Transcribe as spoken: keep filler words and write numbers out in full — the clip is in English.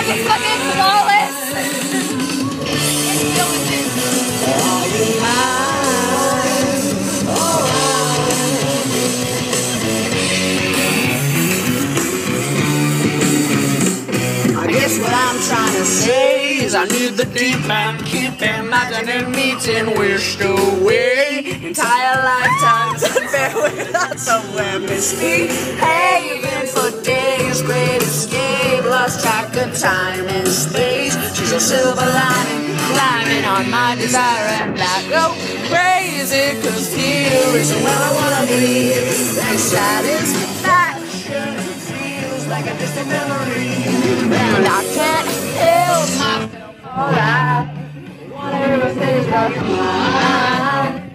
was fucking flawless. I guess what I'm trying to say is I need the deep and keep imagining meeting wished away. Entire lifetimes unfair without somewhere misty. Haven for days, great escape, lost track of time and space. She's a silver lining, climbing on my desire, and I go crazy, cause here isn't where I wanna be. And satisfaction feels like a distant memory, and I can't help myself. Alright, whatever stays left behind.